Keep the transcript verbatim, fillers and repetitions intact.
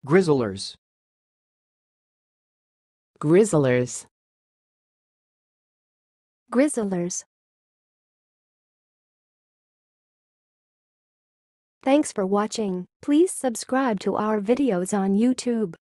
grizzlers, grizzlers, grizzlers. Thanks for watching. Please subscribe to our videos on YouTube.